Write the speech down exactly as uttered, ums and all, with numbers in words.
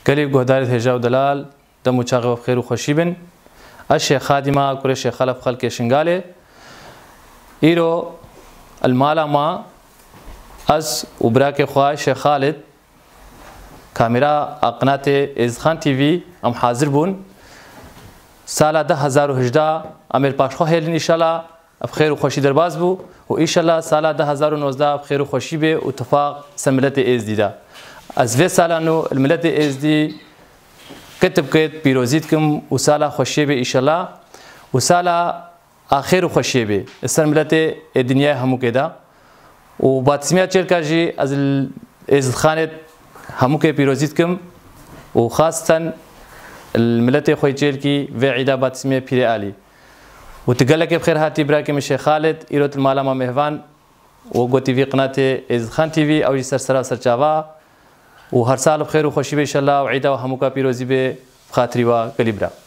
كلي جهدارة هجاء ودلال دمو شاغب بخير وخوشي بن الشيخ خادمة كل الشيخ خلف خلق شنغالي إيرو المالا ما از وبراك خواه شيخ خالد كاميرا قناة ازخان تي في ام حاضر بون سال ده هزار و هجده امیر پاشخواه هیلین ایشالله بخیر و خوشی درباز بو و ایشالله سال ده هزار و نوزده بخیر و خوشی به اتفاق سر ملت ایزدی ده از وی سالانو الملت ایزدی کتب کت پیروزید کم و سال خوشی به ایشالله و سال آخر خوشی به سر ملت دنیا همو کدا و باتسمیات چرکاجی از ایزد خانت همو که پیروزید کم و خاصتا الملت خوي جيلكي في عيدا باتسمية بيري آلي وتقلك بخير هاتي براكم الشيخ خالد إيروت المعلمة مهفان وقوتي في قناة إزخان تي في أو جسر سرا سرچاوا وهر سال بخير وخوشي بإن شاء الله وعيدا وهموكا بيروزي بخاطري وقليبرا